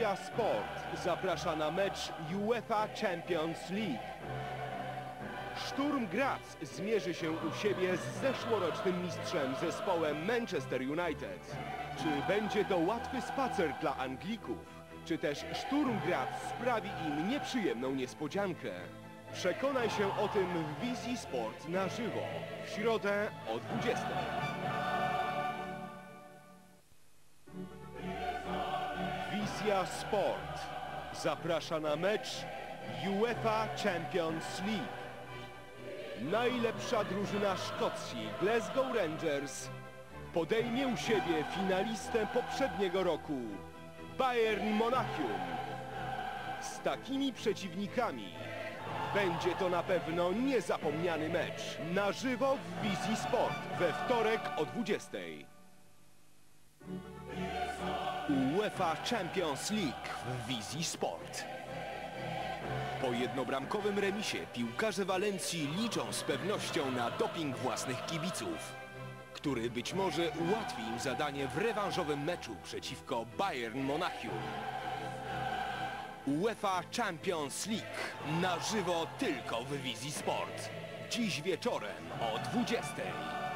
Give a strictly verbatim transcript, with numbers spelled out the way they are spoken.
Wizja Sport zaprasza na mecz UEFA Champions League. Szturm Graz zmierzy się u siebie z zeszłorocznym mistrzem zespołem Manchester United. Czy będzie to łatwy spacer dla Anglików? Czy też Szturm Graz sprawi im nieprzyjemną niespodziankę? Przekonaj się o tym w Wizji Sport na żywo w środę o dwudziestej. Wizja Sport zaprasza na mecz UEFA Champions League. Najlepsza drużyna Szkocji, Glasgow Rangers, podejmie u siebie finalistę poprzedniego roku, Bayern Monachium. Z takimi przeciwnikami będzie to na pewno niezapomniany mecz. Na żywo w Wizji Sport we wtorek o dwudziestej. UEFA Champions League w Wizji Sport. Po jednobramkowym remisie piłkarze Walencji liczą z pewnością na doping własnych kibiców, który być może ułatwi im zadanie w rewanżowym meczu przeciwko Bayern Monachium. UEFA Champions League na żywo tylko w Wizji Sport. Dziś wieczorem o dwudziestej.